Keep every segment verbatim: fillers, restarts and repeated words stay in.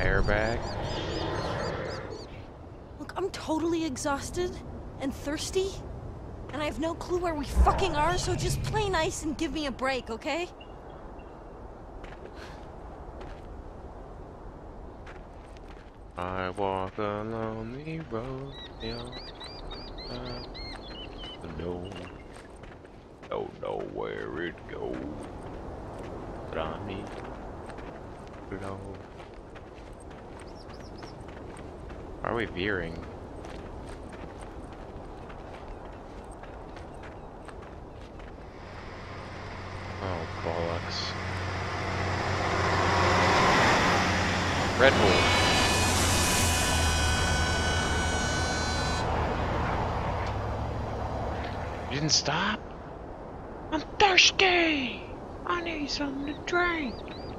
hair back. Look, I'm totally exhausted and thirsty, and I have no clue where we fucking are, so just play nice and give me a break, okay? I walk along the road, yeah. Uh, no, don't know where it goes, but I need to know. Why are we veering? Oh, bollocks. Red Bull. You didn't stop? I'm thirsty! I need something to drink!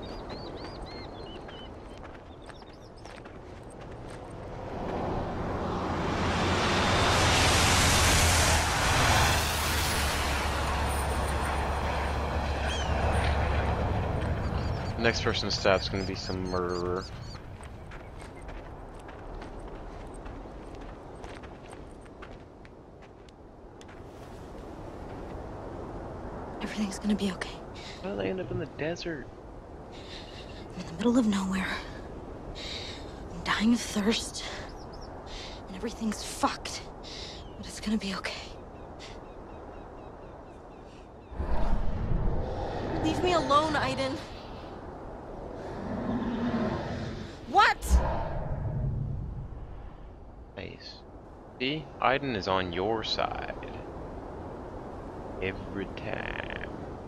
Next person's stat's gonna be some murderer. Everything's gonna be okay. How did they end up in the desert? I'm in the middle of nowhere. I'm dying of thirst. And everything's fucked. But it's gonna be okay. Leave me alone, Aiden. What? Nice. See? Aiden is on your side. Every time.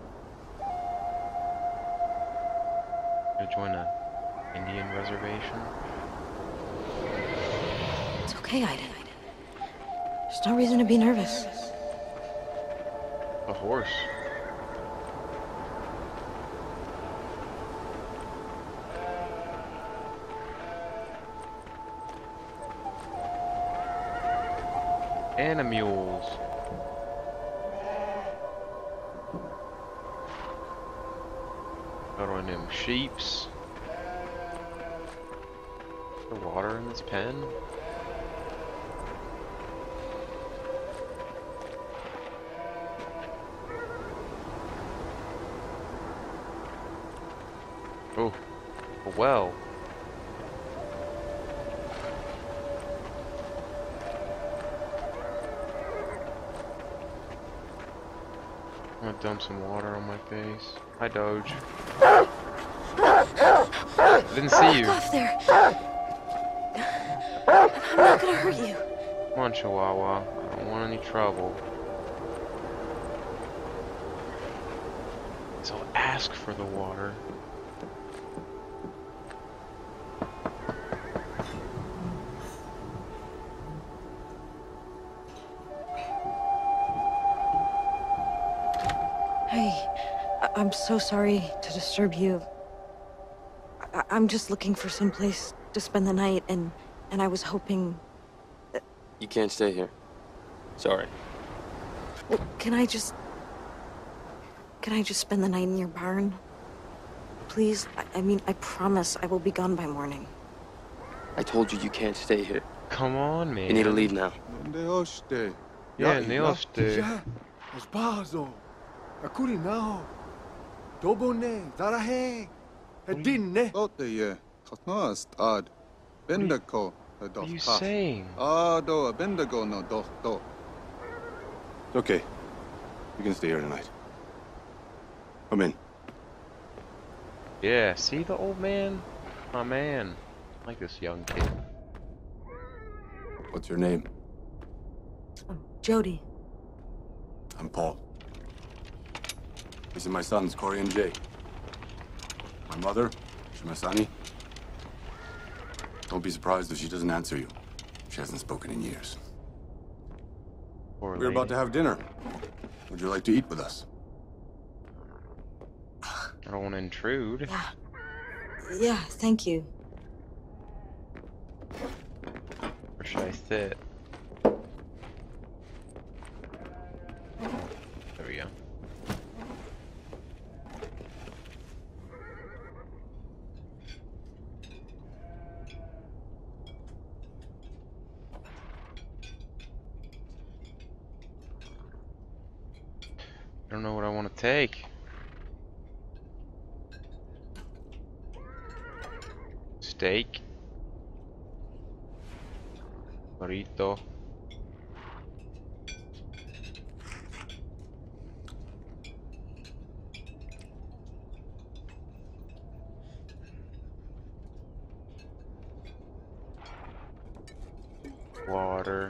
Gonna join a Indian reservation? It's okay, Aiden. There's no reason to be nervous. A horse. And a mules. Got one of them sheeps. The water in this pen. Oh, a well. I'm gonna dump some water on my face. Hi, Doge. Didn't see you. Back off there. I'm not gonna hurt you. Come on, Chihuahua. I don't want any trouble. So ask for the water. Hey, I I'm so sorry to disturb you. I I'm just looking for some place to spend the night, and and I was hoping. You can't stay here. Sorry. Well, can I just... Can I just spend the night in your barn? Please? I, I mean, I promise I will be gone by morning. I told you you can't stay here. Come on, man. You need to leave now. Yeah, Neoste. Espazo. Akuri now. Dobone. Zarahe. Edinne. Ote Khatnost ad. Bendigo. What are you saying? Ah, do a Bendigo no do do. Okay. You can stay here tonight. Come in. Yeah, see the old man? My man. I like this young kid. What's your name? Oh, Jody. I'm Paul. These are my sons, Corey and Jay. My mother, Shimasani. Don't be surprised if she doesn't answer you. She hasn't spoken in years. Poor We're about lady. to have dinner. Would you like to eat with us? I don't want to intrude. Yeah. Yeah, thank you. Where should I sit? There we go. don't know what I want to take. Steak. Burrito. Water.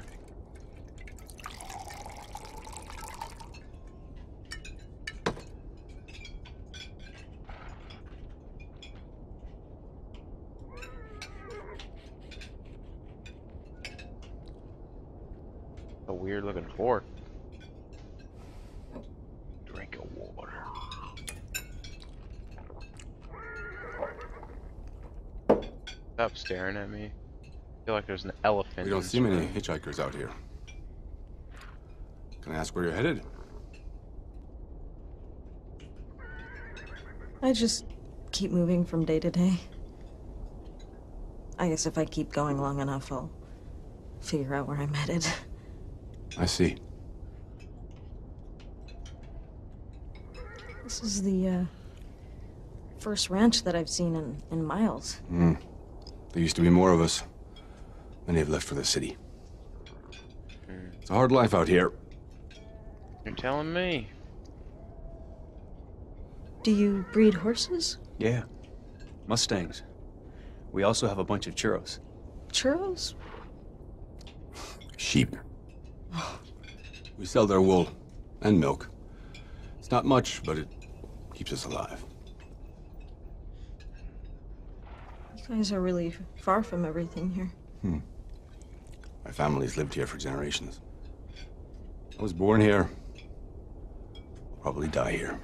A weird looking fork. Drink of water. Stop staring at me. I feel like there's an elephant. We don't in see this many room. hitchhikers out here. Can I ask where you're headed? I just keep moving from day to day. I guess if I keep going long enough, I'll figure out where I'm headed. I see. This is the, uh, first ranch that I've seen in, in miles. Hmm. There used to be more of us. Many have left for the city. Mm. It's a hard life out here. You're telling me. Do you breed horses? Yeah. Mustangs. We also have a bunch of churros. Churros? Sheep. We sell their wool and milk. It's not much, but it keeps us alive. You guys are really far from everything here. Hmm. My family's lived here for generations. I was born here. I'll probably die here.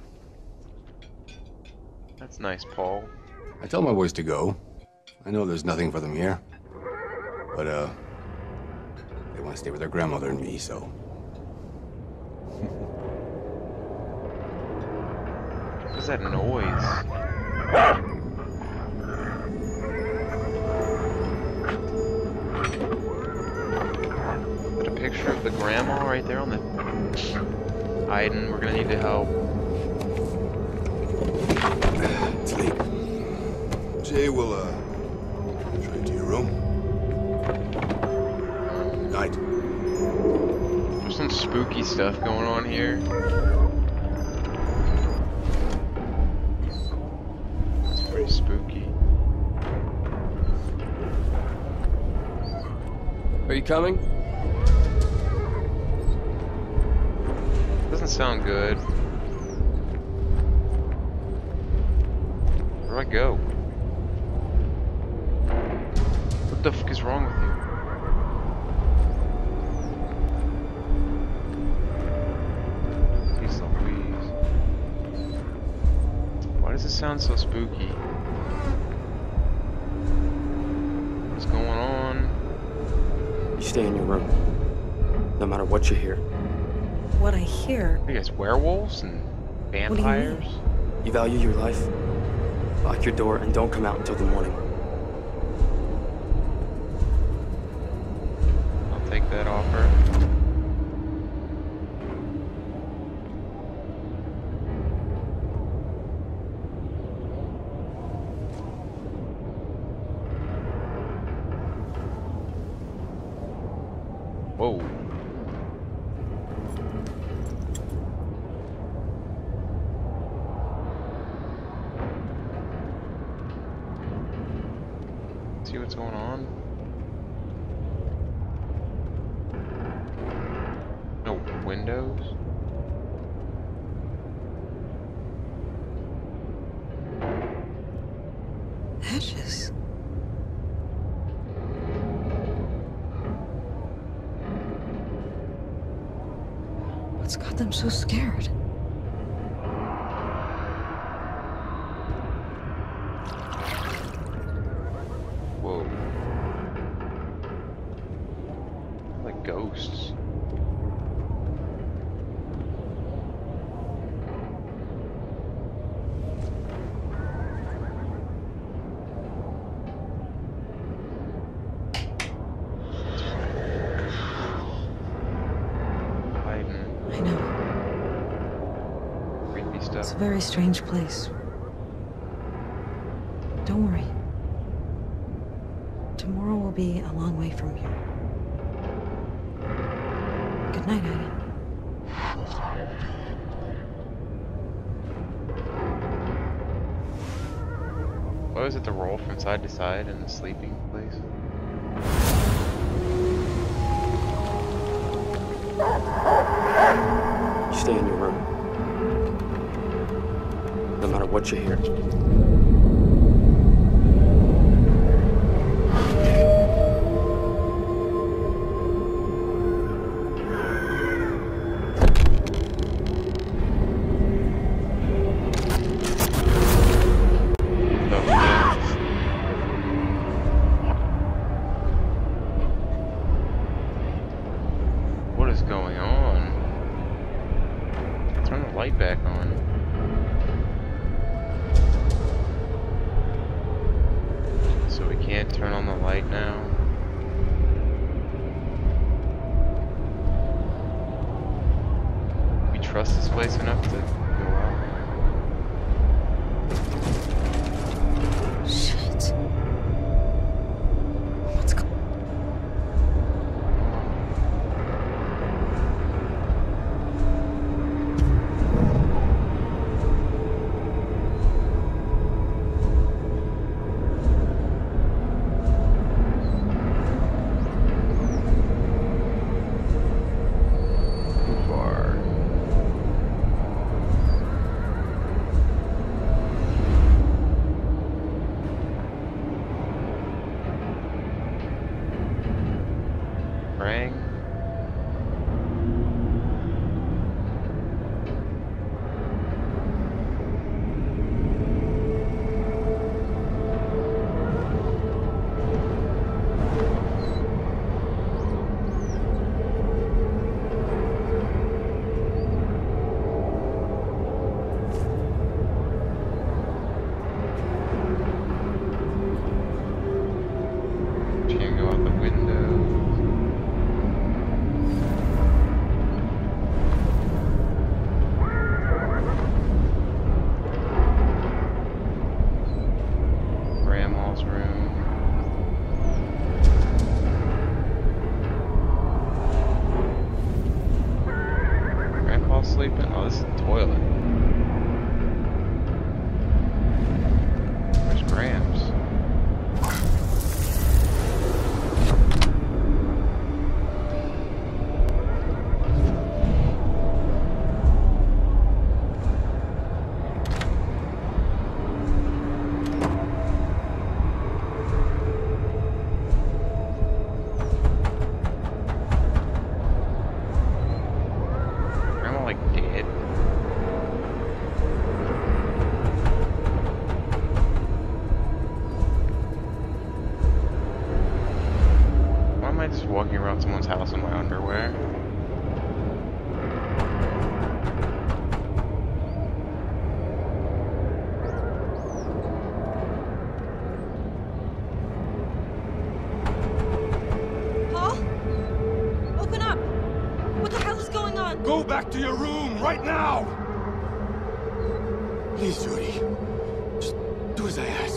That's nice, Paul. I tell my boys to go. I know there's nothing for them here. But, uh, they want to stay with their grandmother and me, so. What's that noise? Is that a picture of the grandma right there on the... Aiden, we're gonna need to help. It's late. Jay will, uh, show you to your room. Night. There's some spooky stuff going on here. It's pretty spooky. Are you coming? Doesn't sound good. Where do I go? What the fuck is wrong with you? Jeez Louise. Why does it sound so spooky? What's going on? You stay in your room. No matter what you hear. What I hear... Are you guys werewolves and do you mean? vampires? You value your life? Lock your door and don't come out until the morning. I'll take that offer. Whoa. See what's going on? No windows? Hedges. What's got them so scared? Whoa. Like ghosts. Biden. I know. messed It's a up. very strange place. Don't worry. Tomorrow will be a long way from here. Good night, Aiden. What was it, the roll from side to side in the sleeping place? You stay in your room. No matter what you hear. What is going on? Turn the light back on. So we can't turn on the light now. We trust this place enough to go out. Shit. What's going Too far. Praying. She can go out the window. Grandma's room. Grandpa's sleeping? Oh, this is the toilet. Where's Gramps? Grandma like dead? Why am I just walking around someone's house in my underwear? Paul? Open up! What the hell is going on? Go back to your room right now! Please, Judy. Just do as I ask.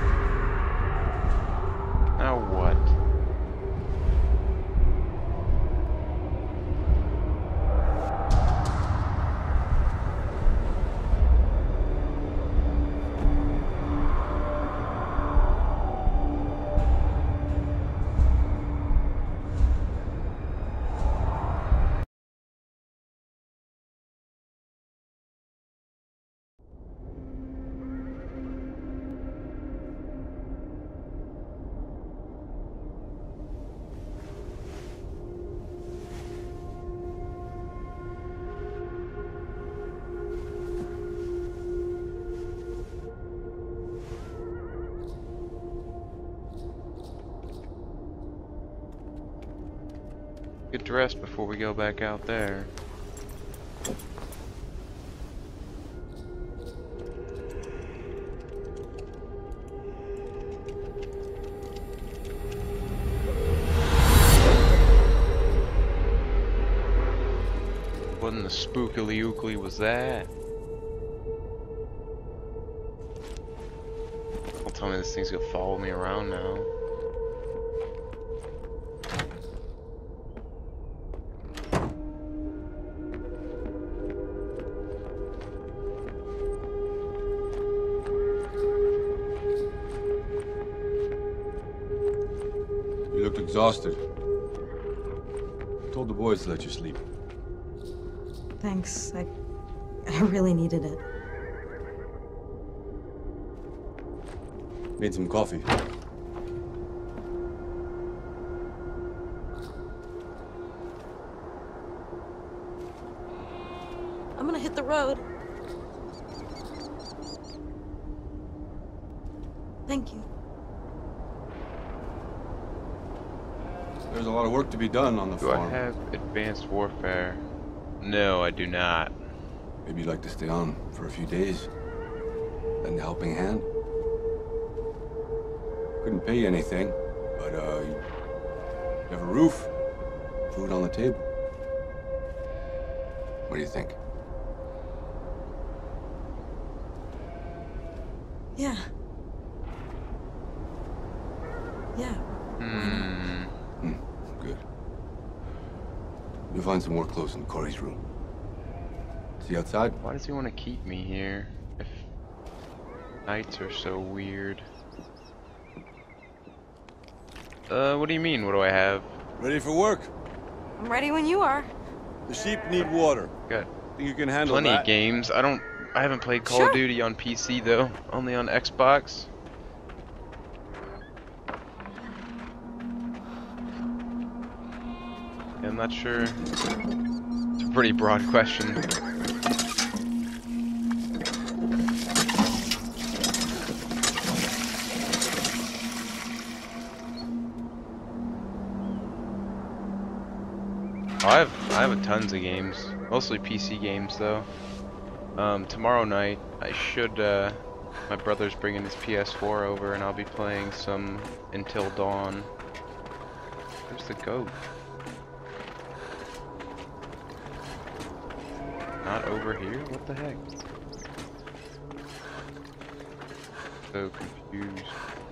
Now what? Get dressed before we go back out there. What in the spookily ookly was that? Don't tell me this thing's gonna follow me around now. You looked exhausted. I told the boys to let you sleep. Thanks. I, I really needed it. Made some coffee. I'm gonna hit the road. Thank you. There's a lot of work to be done on the Do farm. I have advanced warfare? No, I do not. Maybe you'd like to stay on for a few days. Lend a helping hand. Couldn't pay you anything, but uh, you have a roof, food on the table. What do you think? Yeah. Yeah. Hmm. Hmm, good. You'll find some more clothes in Corey's room. See outside? Why does he want to keep me here if nights are so weird? Uh, what do you mean? What do I have? Ready for work? I'm ready when you are. The sheep need water. Got Think you can handle plenty that? of games. I don't. I haven't played Call Sure. of Duty on P C though. Only on Xbox. Yeah, I'm not sure. It's a pretty broad question. I have I have a tons of games, mostly P C games though. Um, tomorrow night I should. Uh, my brother's bringing his P S four over, and I'll be playing some Until Dawn. Where's the goat? Not over here? What the heck? So confused.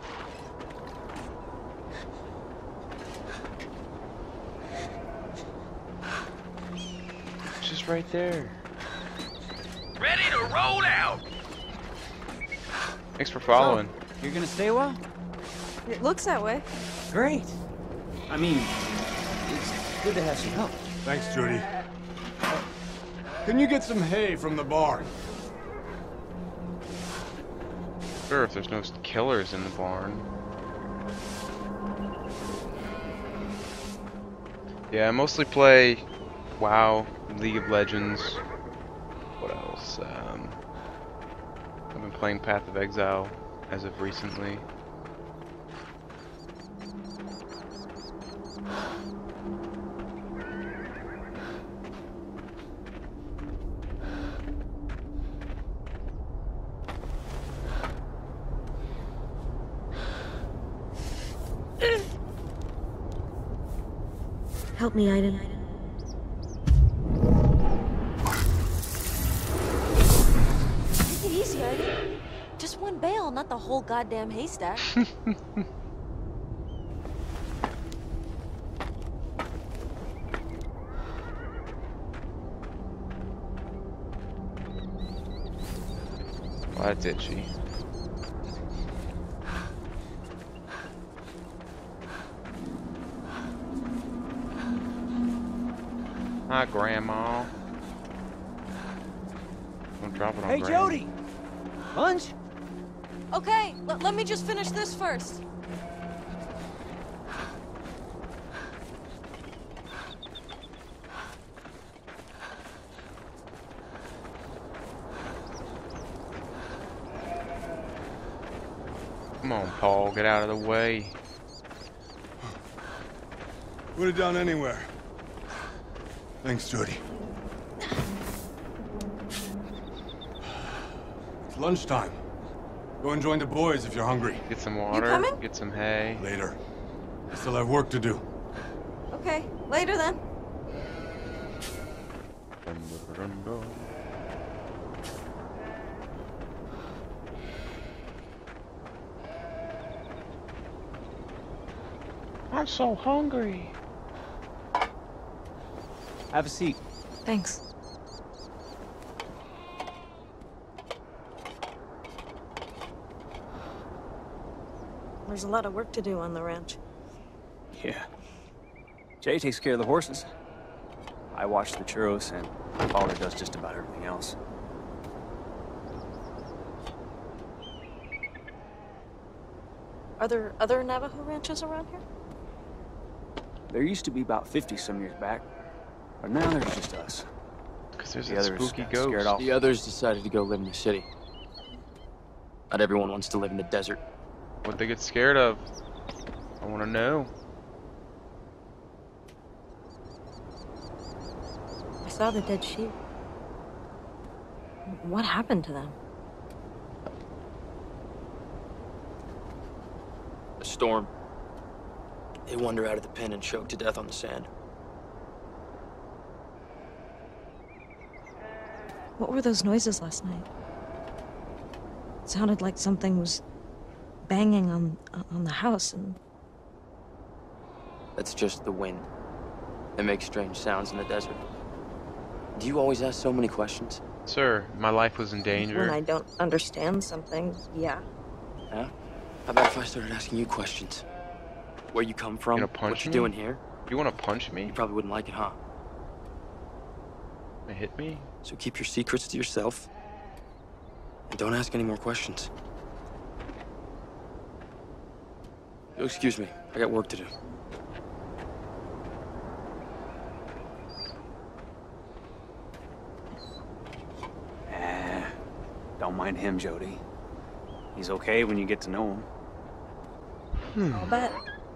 It's just right there. Ready to roll out! Thanks for following. You're gonna stay a while? It looks that way. Great. I mean, it's good to have some help. Thanks, Judy. Can you get some hay from the barn? Sure, if there's no killers in the barn. Yeah, I mostly play WoW, League of Legends. What else? Um, I've been playing Path of Exile as of recently. Help me, Aiden. Take it easy, Aiden. Just one bale, not the whole goddamn haystack. Well, that's itchy. Hi, Grandma. Don't drop it on Hey, Grandma. Jody! Lunch? Okay, let, let me just finish this first. Come on, Paul, get out of the way. Put it down anywhere. Thanks, Jody. It's lunchtime. Go and join the boys if you're hungry. Get some water. coming? Get some hay. Later. I still have work to do. Okay, later then. I'm so hungry. Have a seat. Thanks. There's a lot of work to do on the ranch. Yeah. Jay takes care of the horses. I watch the churros, and my father does just about everything else. Are there other Navajo ranches around here? There used to be about fifty some years back, but now there's just us. Because there's The a others spooky got scared ghost. off. The others decided to go live in the city. Not everyone wants to live in the desert. What'd they get scared of? I want to know. I saw the dead sheep. What happened to them? A storm. They wander out of the pen and choke to death on the sand. What were those noises last night? It sounded like something was banging on on the house, and That's just the wind. It makes strange sounds in the desert. Do you always ask so many questions? Sir, my life was in danger. when I don't understand something, yeah. Yeah? How about if I started asking you questions? Where you come from? You gonna punch what you me? doing here? You want to punch me? You probably wouldn't like it, huh? Wanna hit me? So keep your secrets to yourself. And don't ask any more questions. You'll excuse me. I got work to do. Eh, don't mind him, Jody. He's okay when you get to know him. I'll bet.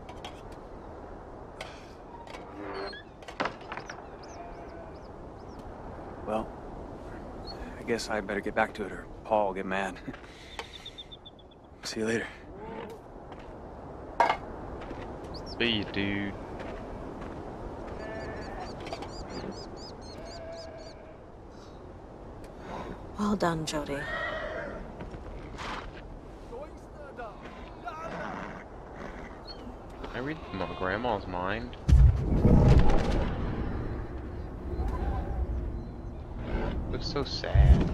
Well, I guess I better get back to it or Paul will get mad. See you later. See you, dude. Well done, Jody. Can I read my grandma's mind? Looks so sad.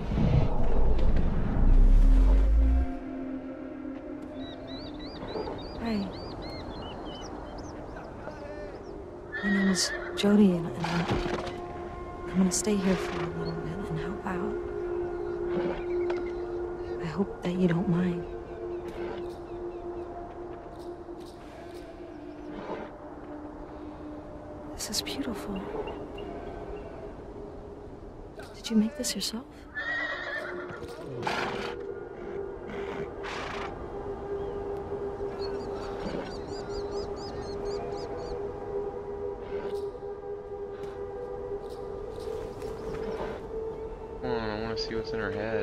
Hi. My name is Jody, and and I'm, I'm gonna stay here for a little bit and help out. I hope that you don't mind. This is beautiful. Did you make this yourself? Oh, I want to see what's in her head.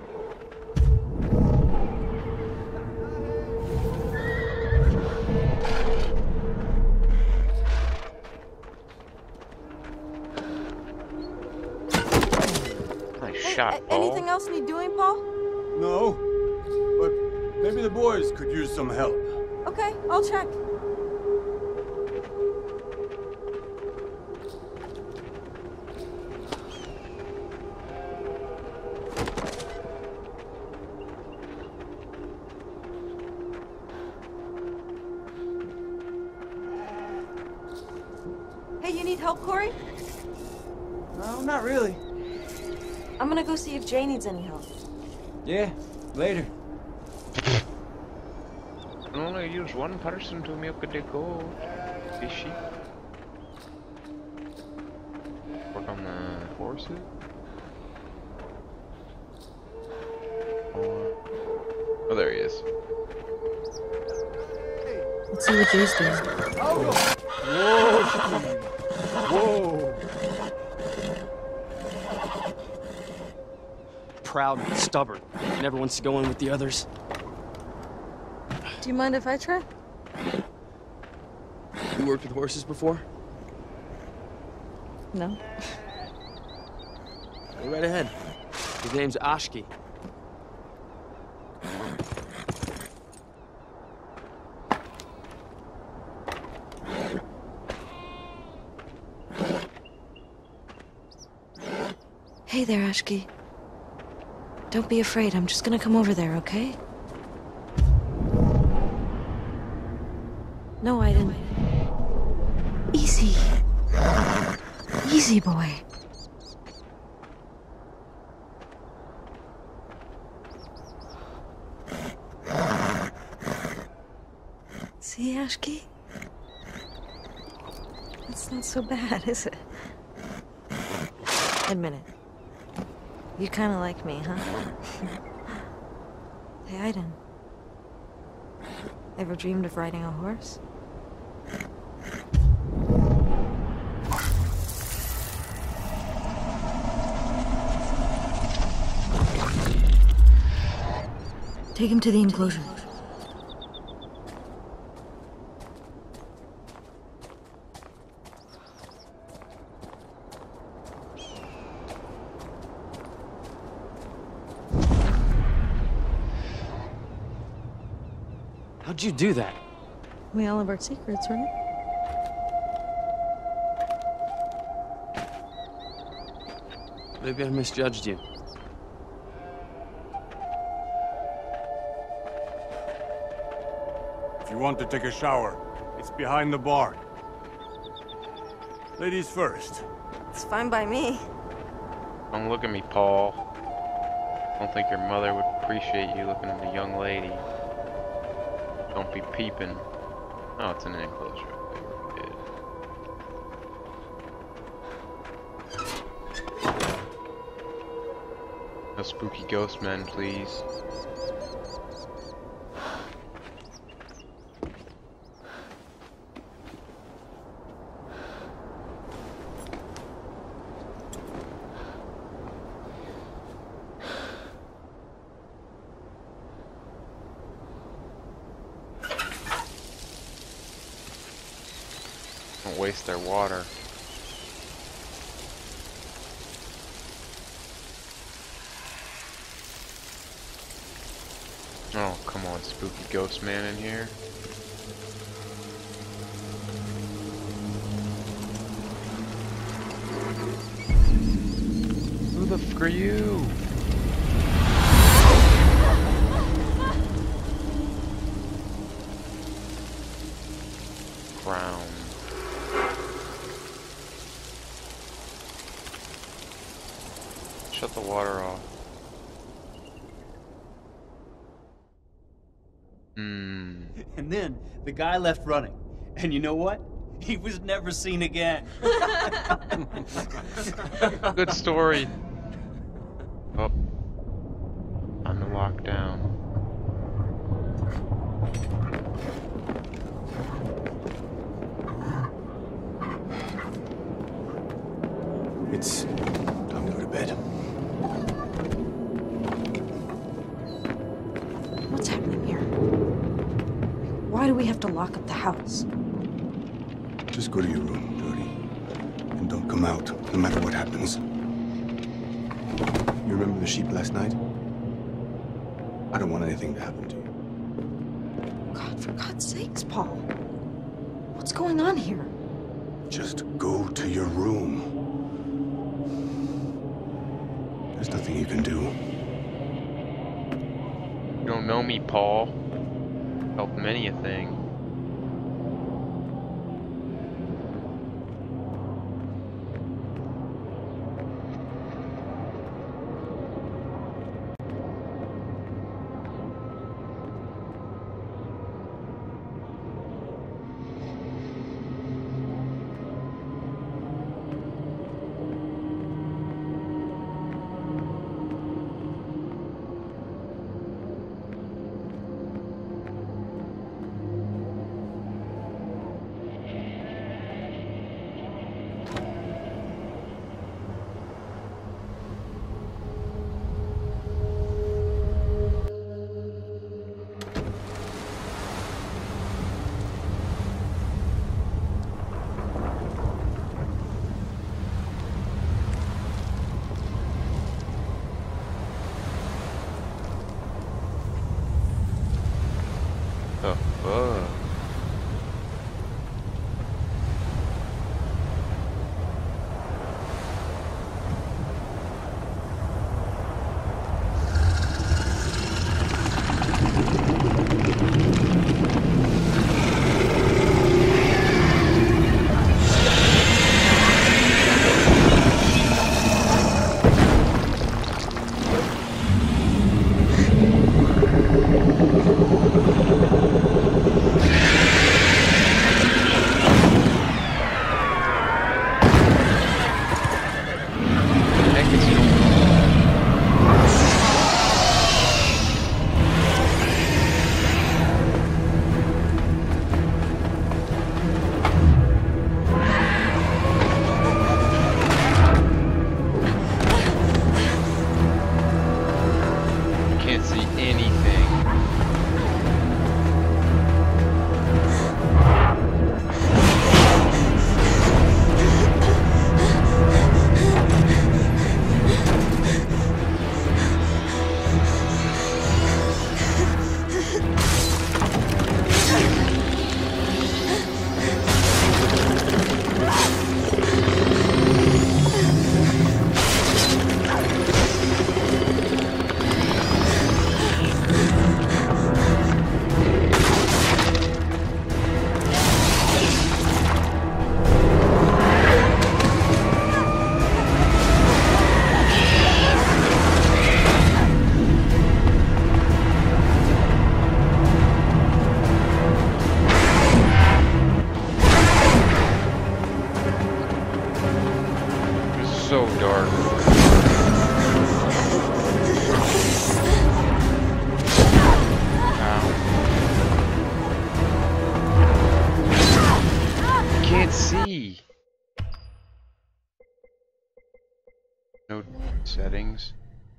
Nice shot, Paul. Anything else need doing, Paul? No, but maybe the boys could use some help. Okay, I'll check. Hey, you need help, Corey? No, not really. I'm gonna go see if Jay needs any help. Yeah, later. I can only use one person to milk the goat. Fishy. Work on the horses. Oh, there he is. Let's see what Jay's doing. Whoa! Whoa! proud and stubborn. Never wants to go in with the others. Do you mind if I try? You worked with horses before? No. Go right ahead. His name's Ashki. Hey there, Ashki. Don't be afraid. I'm just gonna come over there, okay? No, I didn't. Easy. Easy, boy. See, Ashki? It's not so bad, is it? Admit it. You kind of like me, huh? Hey, Aiden. Ever dreamed of riding a horse? Take him to the enclosure. How'd you do that? We all have our secrets, right? Maybe I misjudged you. If you want to take a shower, it's behind the bar. Ladies first. It's fine by me. Don't look at me, Paul. I don't think your mother would appreciate you looking at a young lady. Don't be peeping. Oh, it's in an enclosure. Okay, we're good. No spooky ghost men, please. Don't waste their water. Oh, come on, spooky ghost man in here. Who the f*** are you? Crown. Shut the water off. Hmm. And then the guy left running. And you know what? He was never seen again. Good story. Oh. Time to lock down. It's time to go to bed. What's happening here? Why do we have to lock up the house? Just go to your room, Jody. And don't come out, no matter what happens. You remember the sheep last night? I don't want anything to happen to you. God, for God's sakes, Paul. What's going on here? Just go to your room. There's nothing you can do. You don't know me, Paul. Help many a thing. The fuck? Can't see anything. So dark. Ow. Can't see. No settings.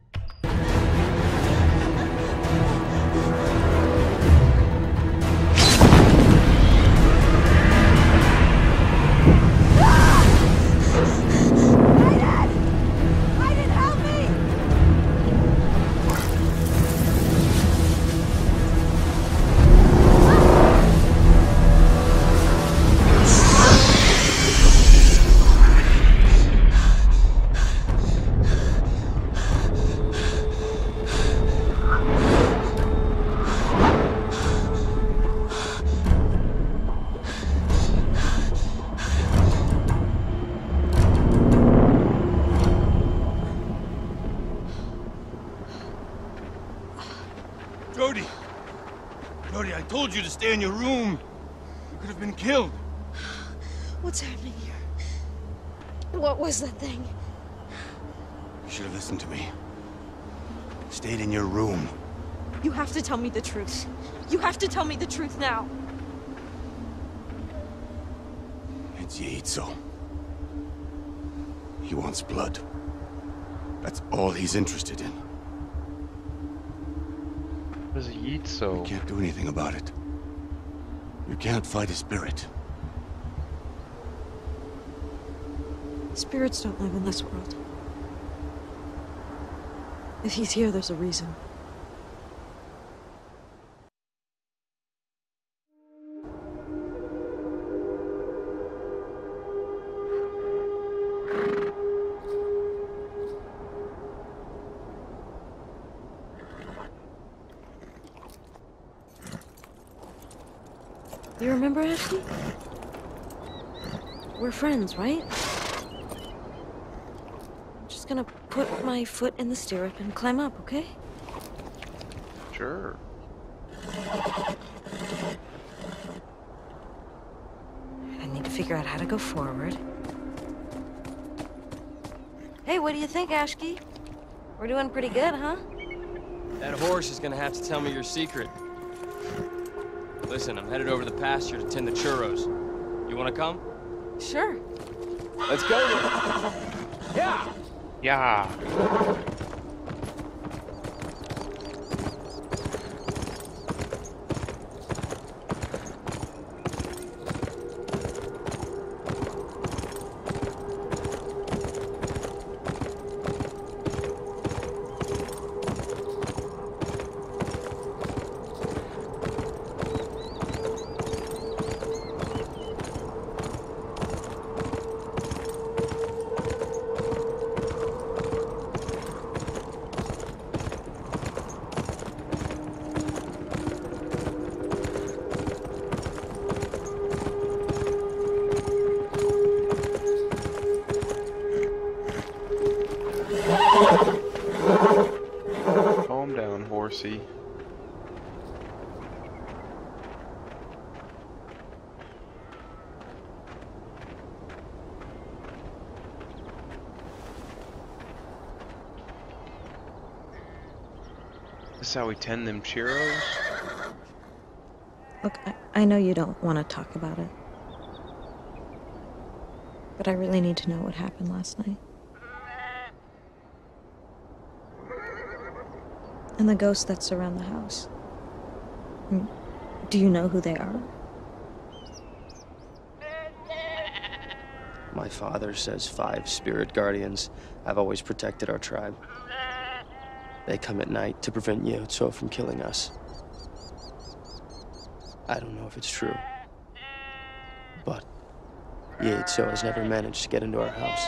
Jodie! Jodie, I told you to stay in your room. You could have been killed. What's happening here? What was that thing? You should have listened to me. Stayed in your room. You have to tell me the truth. You have to tell me the truth now. It's Yaitso. He wants blood. That's all he's interested in. What does he eat so? You can't do anything about it. You can't fight a spirit. Spirits don't live in this world. If he's here, there's a reason. You remember Ashley? We're friends, right? I'm just gonna put my foot in the stirrup and climb up, okay? Sure. I need to figure out how to go forward. Hey, what do you think, Ashki? We're doing pretty good, huh? That horse is gonna have to tell me your secret. Listen, I'm headed over the pasture to tend the churros. You wanna come? Sure. Let's go then. Yeah! Yeah. This is how we tend them churros? Look, I, I know you don't want to talk about it. But I really need to know what happened last night. And the ghosts that surround the house. Mm, do you know who they are? My father says five spirit guardians have always protected our tribe. They come at night to prevent Yeotso from killing us. I don't know if it's true, but Yeotso has never managed to get into our house.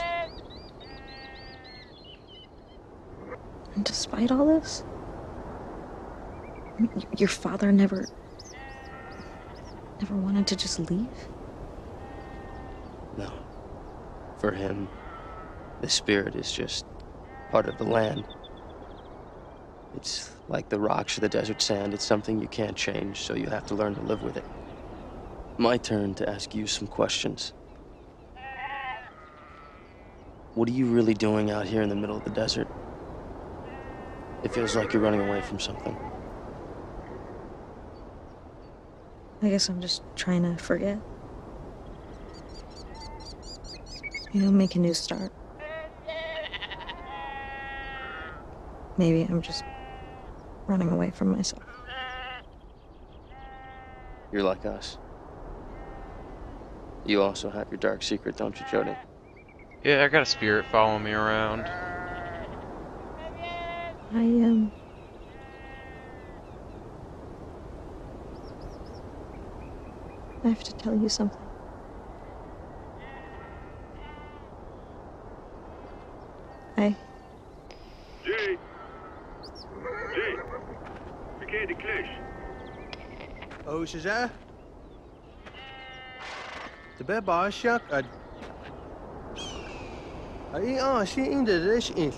And despite all this, I mean, y- your father never, never wanted to just leave? No. For him, the spirit is just part of the land. It's like the rocks or the desert sand. It's something you can't change, so you have to learn to live with it. My turn to ask you some questions. What are you really doing out here in the middle of the desert? It feels like you're running away from something. I guess I'm just trying to forget. You know, make a new start. Maybe I'm just running away from myself. You're like us. You also have your dark secret, don't you, Jody? Yeah, I got a spirit following me around. I, um... I have to tell you something. I... Jay! Jay! Verkeer de klus. Oh, is that? The bed bar shut. I. I oh, she in the dish in.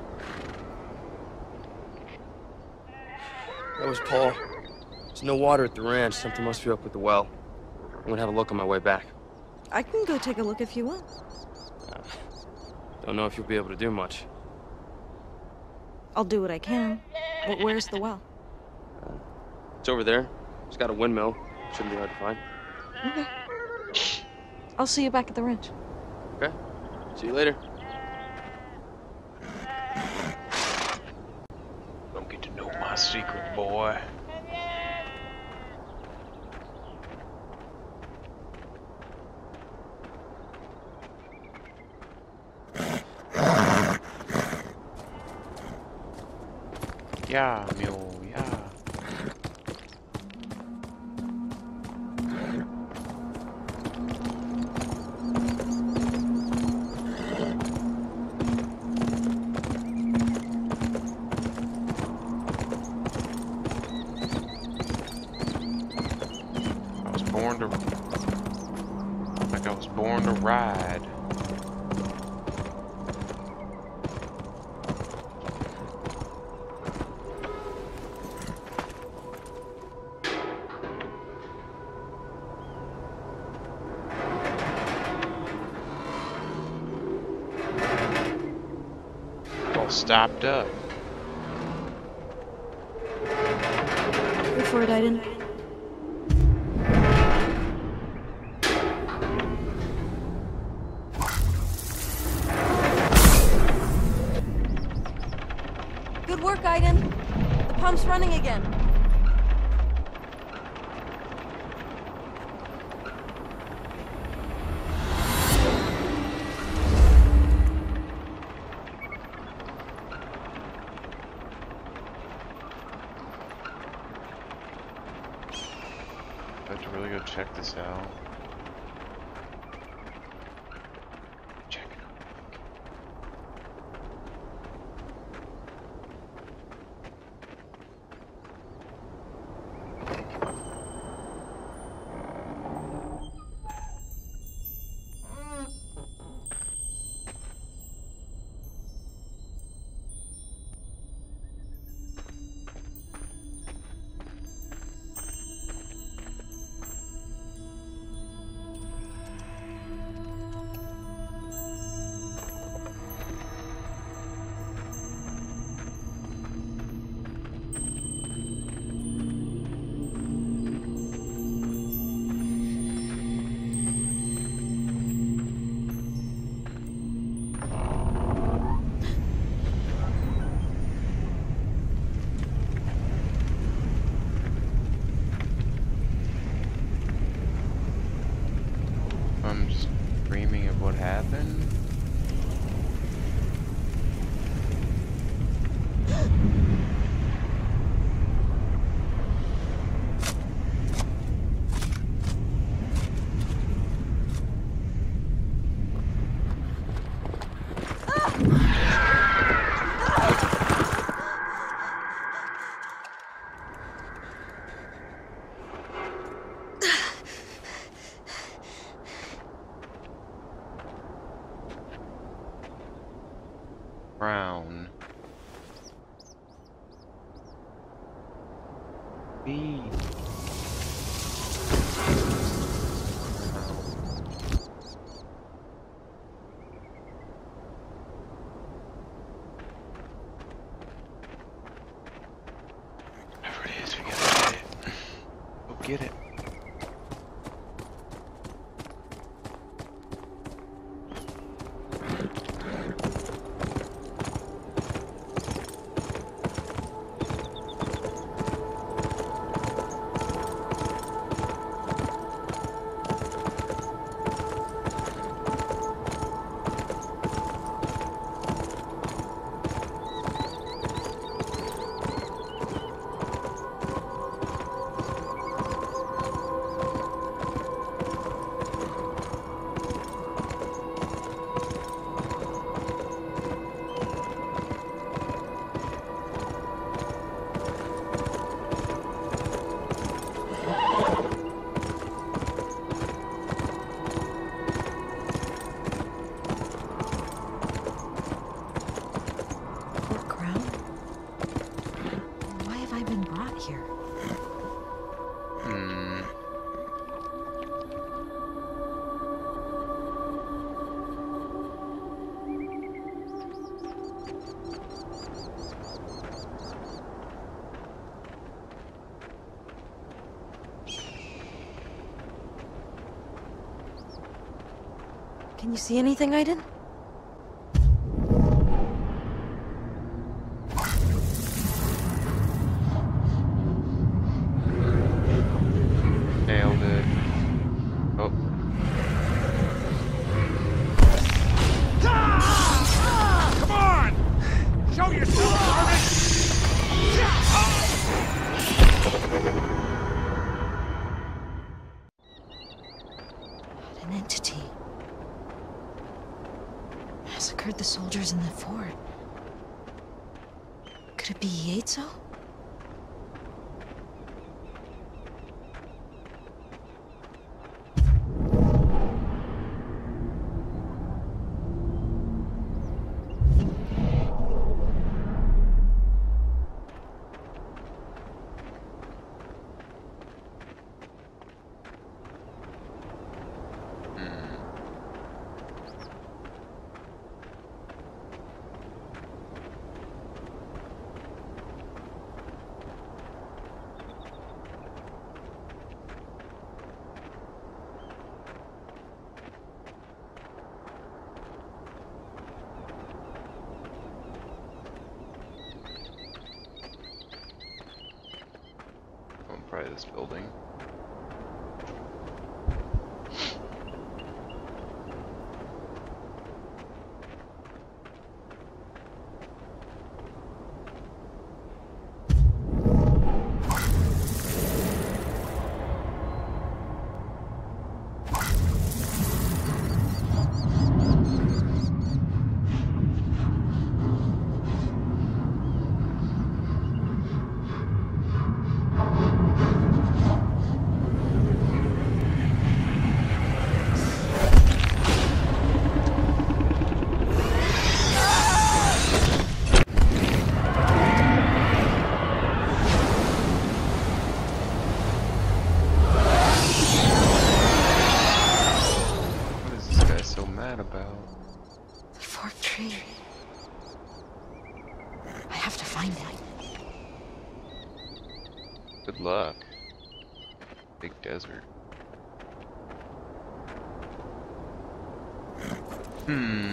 That was Paul. There's no water at the ranch. Something must be up with the well. I'm gonna have a look on my way back. I can go take a look if you want. Uh, don't know if you'll be able to do much. I'll do what I can. But where's the well? Uh, it's over there. It's got a windmill. Shouldn't be hard to find. Okay. I'll see you back at the ranch. Okay. See you later. Don't get to know my secret, boy. Yeah, mule, yeah. I was born to, like I was born to ride. Stopped up. Wait for it, Aiden. Good work, Aiden. The pump's running again. I have to really go check this out. Check it out. screaming of what happened. Brown. B. Whatever it is, we gotta get it. Go get it. Can you see anything, Aiden? Nailed it. Oh. Come on! Show yourself, An entity. Massacred the soldiers in the fort. Could it be Yaitso? Probably this building. About the forked tree. I have to find it. Good luck. Big desert. Hmm.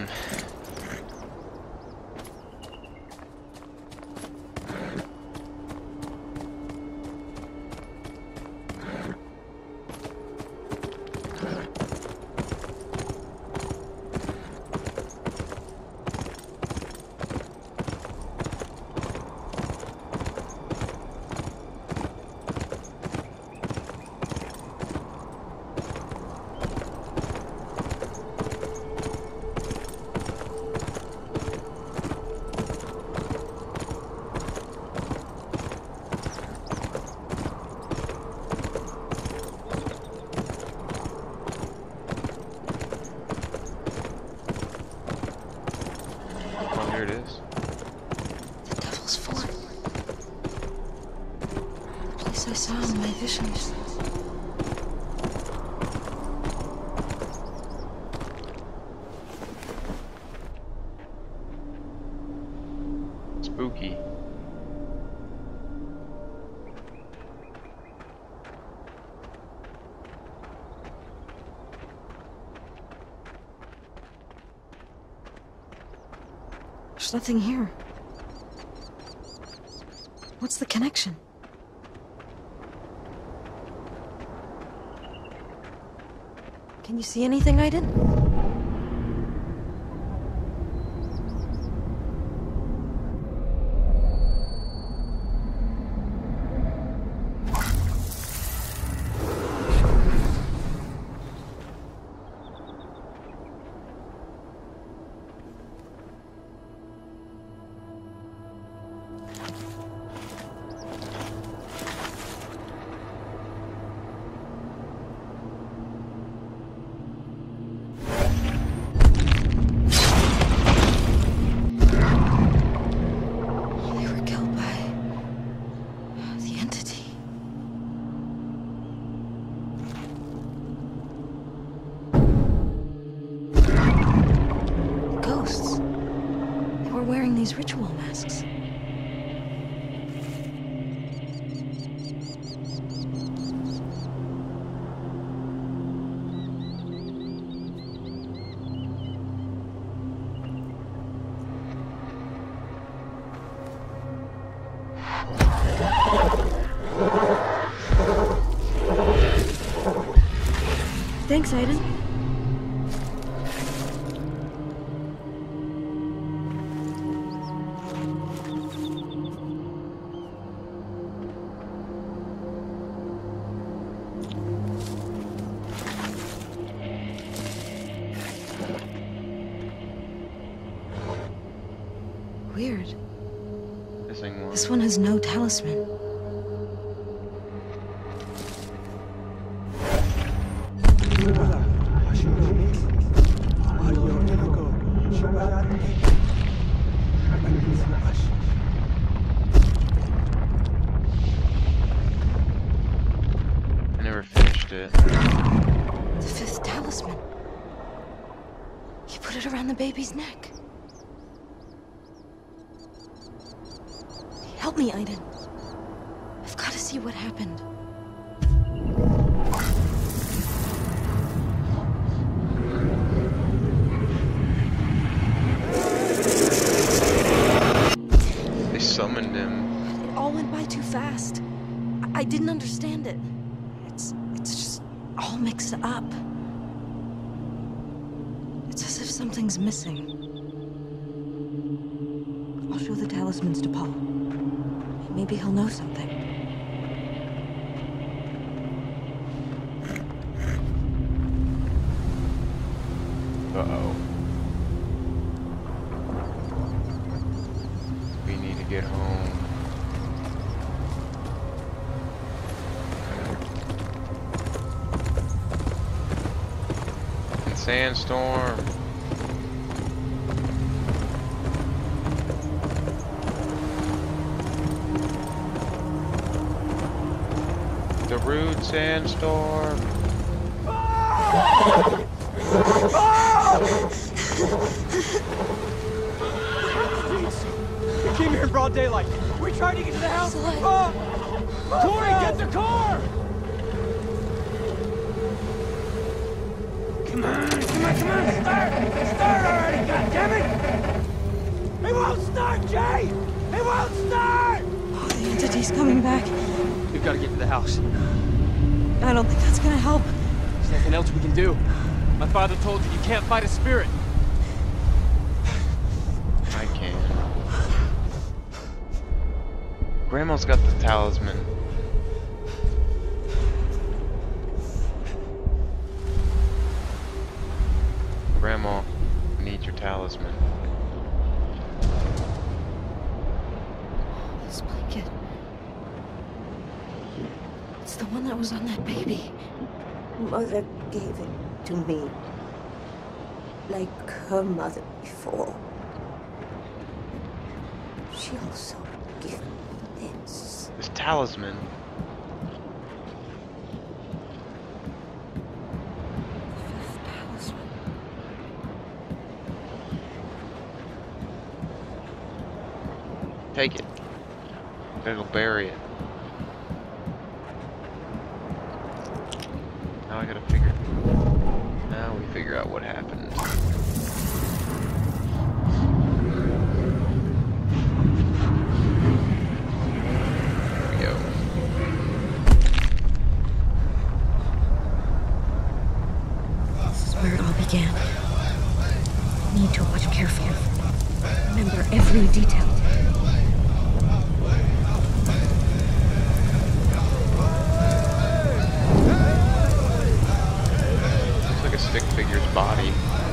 visions. Spooky. There's nothing here. What's the connection? Can you see anything I didn't? Ritual masks. Thanks, Aiden. Weird. Missing one. This one has no talisman. I never finished it. The fifth talisman. He put it around the baby's neck. Help me, Aiden. I've got to see what happened. They summoned him. It all went by too fast. I, I didn't understand it. It's it's just all mixed up. It's as if something's missing. I'll show the talismans to Paul. Maybe he'll know something. Uh-oh. We need to get home. And sandstorm. The rude sandstorm. We came here in broad daylight. We tried to get to the house. Oh. Tori, get the car! Come on, come on, come on, start! Start already, goddammit! It won't start, Jay! It won't start! Oh, the entity's coming back. We've got to get to the house. I don't think that's gonna help. There's nothing else we can do. My father told you you can't fight a spirit. I can. Grandma's got the talisman. Grandma, I need your talisman. This blanket. It's the one that was on that baby. Mother gave it to me. Like her mother before. She also gave me this. This talisman. Take it. Gotta go bury it. Now I gotta figure. Now we figure out what happened. Here we go. This is where it all began. I need to watch carefully. Remember every detail. Looks like a stick figure's body.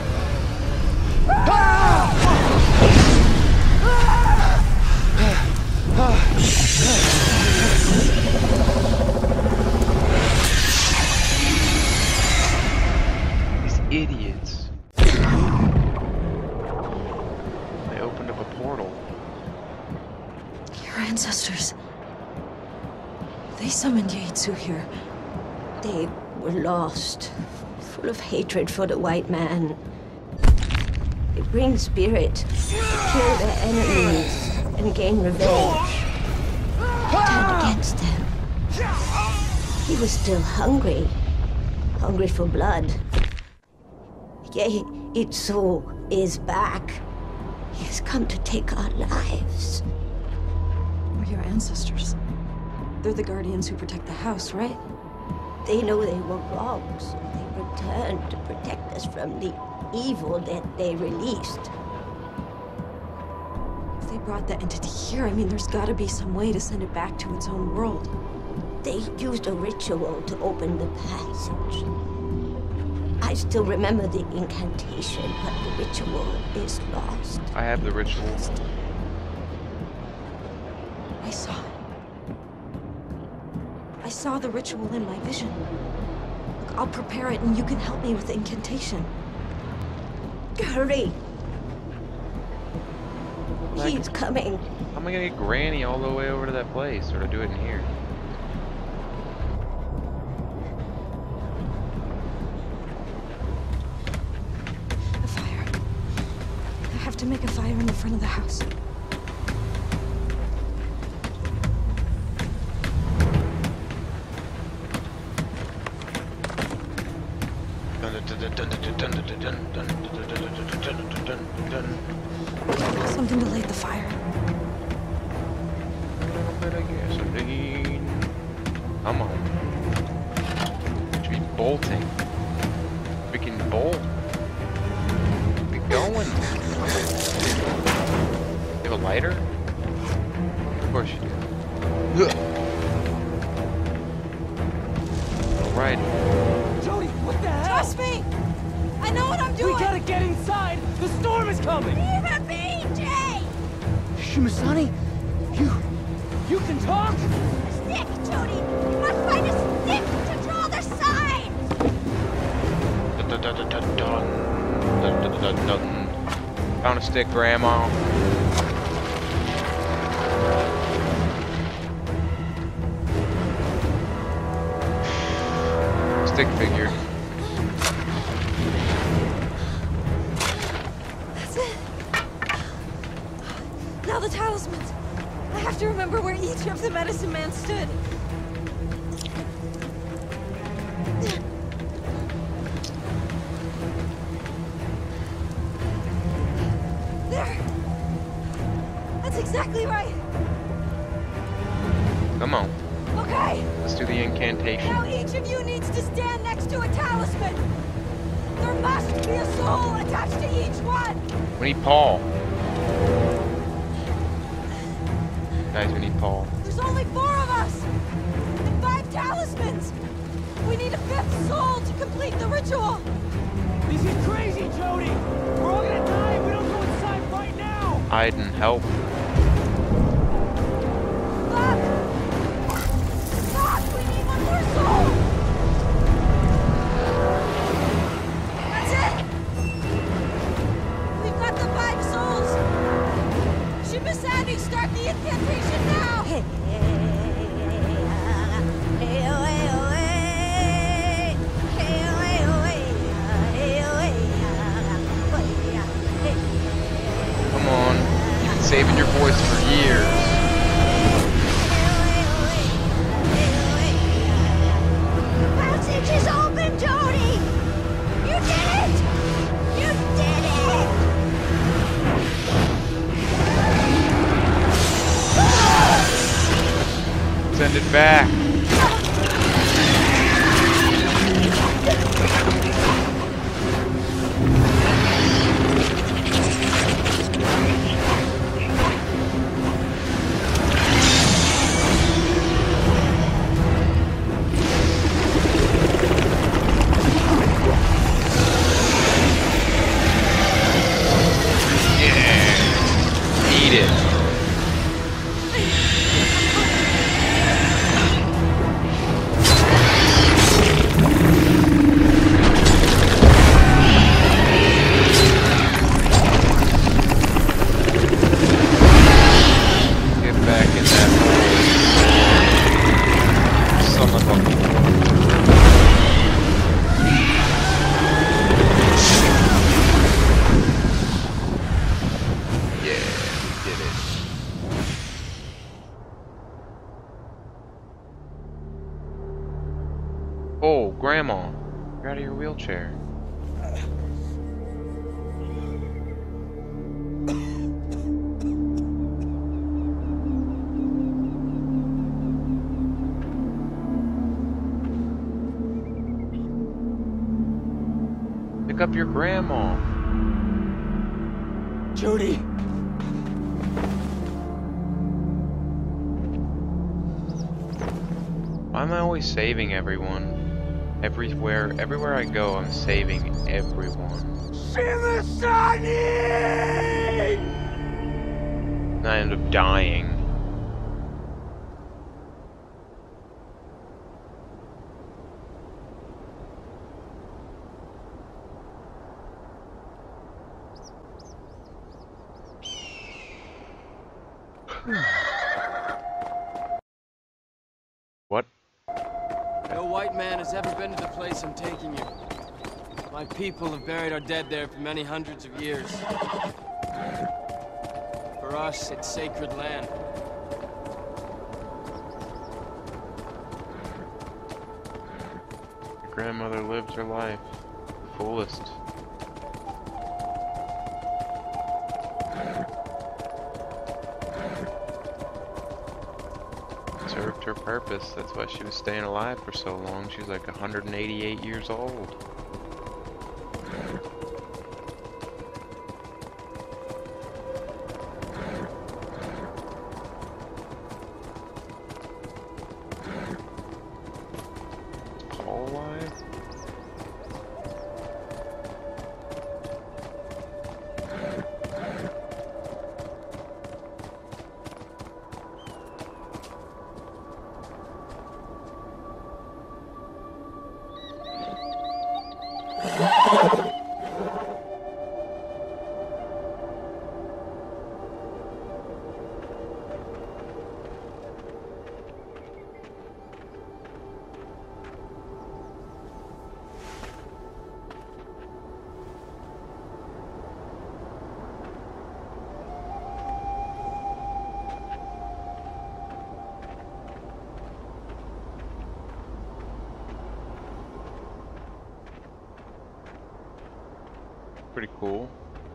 These idiots. They opened up a portal. Your ancestors. They summoned Yaitsu here. They were lost, full of hatred for the white man. They bring spirit to kill their enemies and gain revenge. He turned against them. He was still hungry, hungry for blood. Yaitsu is back. He has come to take our lives. We're your ancestors. They're the guardians who protect the house, right? They know they were wrong, so they returned to protect us from the evil that they released. If they brought the entity here, I mean, there's gotta be some way to send it back to its own world. They used a ritual to open the passage. I still remember the incantation, but the ritual is lost. I have the ritual. I saw it. I saw the ritual in my vision. Look, I'll prepare it and you can help me with the incantation. Hurry! He's coming. How am I gonna get Granny all the way over to that place, or to do it in here? A fire. I have to make a fire in the front of the house. Something to light the fire. Come on. Should be bolting. Freaking bolt. Be going. You have a lighter? Of course you do. Alright. Jody, what the hell? Trust me! I know what I'm doing! We gotta get inside! The storm is coming! Leave it be, Jay! Shimasani, you... you can talk? Stick, Jody! You must find a stick to draw the sign! Dun, dun, dun, dun, dun, dun, dun, dun, dun. Found a stick, Grandma. Stick figure. That's it. Now the talismans. I have to remember where each of the medicine man stood. There. That's exactly right. Come on. Okay. Let's do the incantation. Now each of you needs to stand next to a talisman. There must be a soul attached to each one. We need Paul. Guys, we need Paul. There's only four of us. And five talismans. We need a fifth soul to complete the ritual. This is crazy, Jody! We're all gonna die if we don't go inside right now! Hide and help. That's it! We've got the five souls! Shimasani, start the incantation now! Come on. Keep saving your Send it back. Oh, Grandma, you're out of your wheelchair. Pick up your grandma. Jodie. Why am I always saving everyone? Everywhere, everywhere I go, I'm saving everyone. Shimasani! And I end up dying. What? No white man has ever been to the place I'm taking you. My people have buried our dead there for many hundreds of years. For us, it's sacred land. Your grandmother lived her life. The fullest. Served her purpose. That's why she was staying alive for so long. She was like one hundred eighty-eight years old. Is Paul alive? Pretty cool.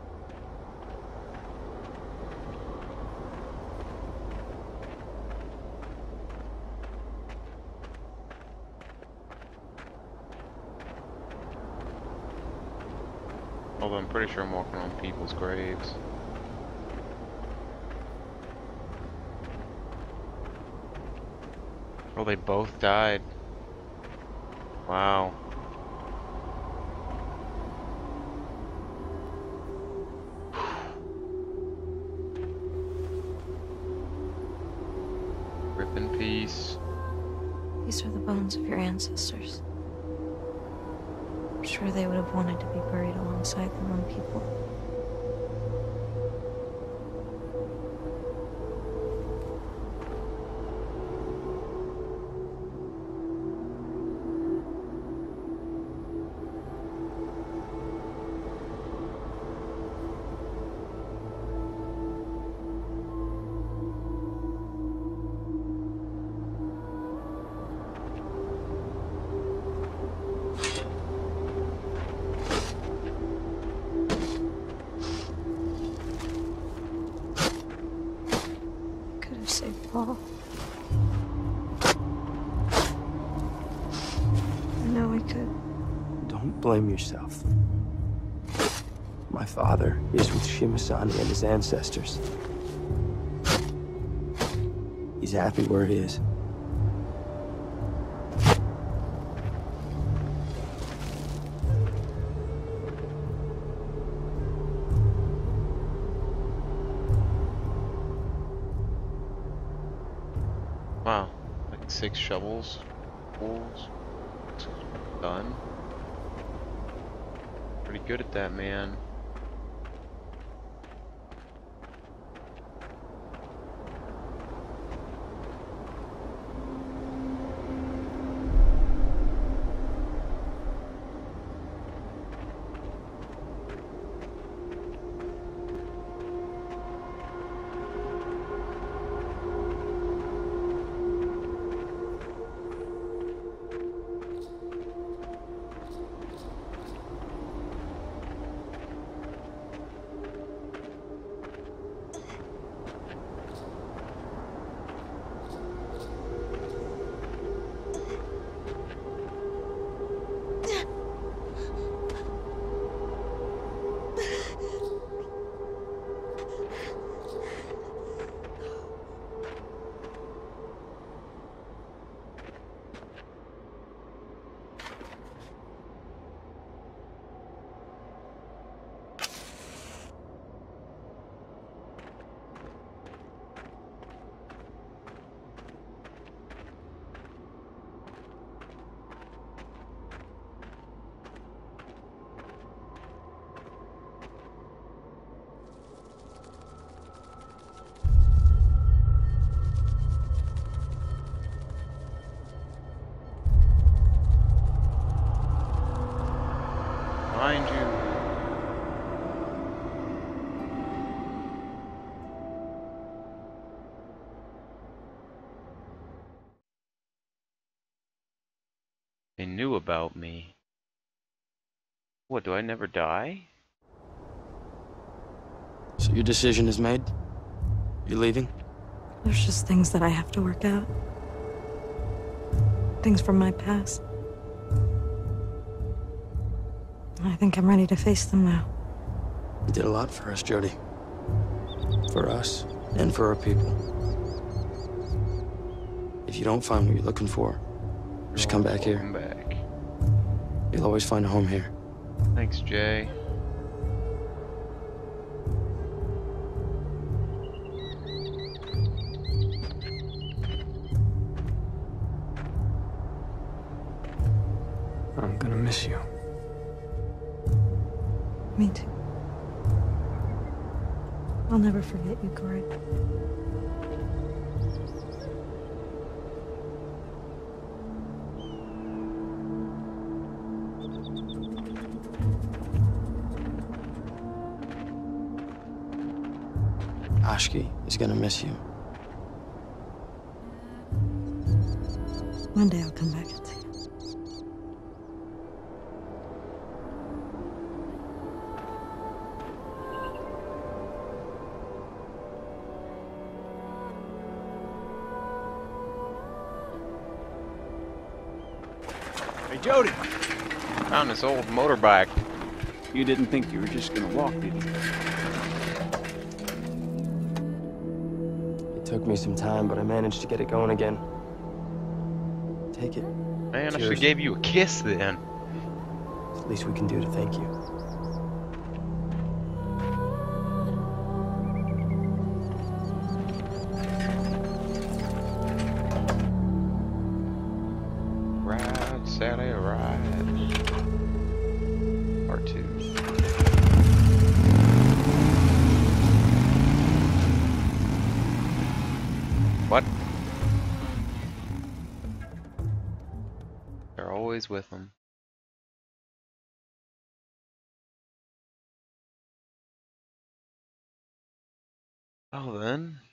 Although I'm pretty sure I'm walking on people's graves. Oh, they both died. Wow. Rip in peace. These are the bones of your ancestors. I'm sure they would have wanted to be buried alongside their own people. Don't blame yourself. My father is with Shimazani and his ancestors. He's happy where he is. Wow, like six shovels, pools, done. Pretty good at that, man. Behind you. They knew about me. What, do I never die? So your decision is made? You're leaving? There's just things that I have to work out. Things from my past. I think I'm ready to face them now. You did a lot for us, Jodie. For us, and for our people. If you don't find what you're looking for, just come back here. Come back. You'll always find a home here. Thanks, Jay. I'm gonna miss you. Me too. I'll never forget you, Corey. Ashki is gonna miss you. One day I'll come back and see you. Hey, Jodie! Found this old motorbike. You didn't think you were just gonna walk, did you? It took me some time, but I managed to get it going again. Take it. Man, I Cheers. should have gave you a kiss then. It's the least we can do to thank you. Ride, Sally, ride. Part two. What? They're always with them. Well then.